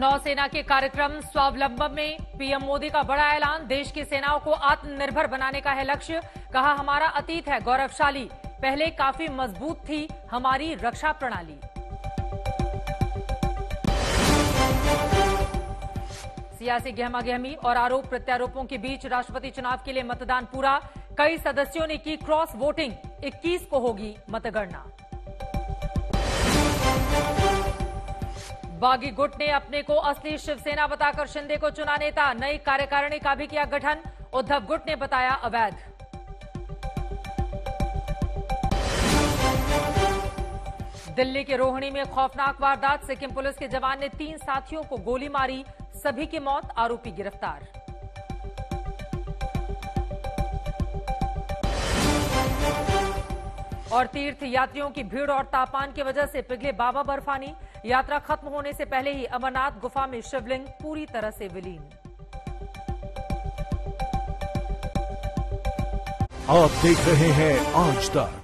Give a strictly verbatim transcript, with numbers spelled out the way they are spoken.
नौसेना के कार्यक्रम स्वावलंबन में पीएम मोदी का बड़ा ऐलान। देश की सेनाओं को आत्मनिर्भर बनाने का है लक्ष्य। कहा, हमारा अतीत है गौरवशाली, पहले काफी मजबूत थी हमारी रक्षा प्रणाली। सियासी गहमागहमी और आरोप प्रत्यारोपों के बीच राष्ट्रपति चुनाव के लिए मतदान पूरा। कई सदस्यों ने की क्रॉस वोटिंग। इक्कीस को होगी मतगणना। बागी गुट ने अपने को असली शिवसेना बताकर शिंदे को चुना नेता। नई कार्यकारिणी का भी किया गठन। उद्धव गुट ने बताया अवैध। दिल्ली के रोहिणी में खौफनाक वारदात। सिक्किम पुलिस के जवान ने तीन साथियों को गोली मारी, सभी की मौत, आरोपी गिरफ्तार। और तीर्थ यात्रियों की भीड़ और तापमान की वजह से पिघले बाबा बर्फानी। यात्रा खत्म होने से पहले ही अमरनाथ गुफा में शिवलिंग पूरी तरह से विलीन। आप देख रहे हैं आज तक।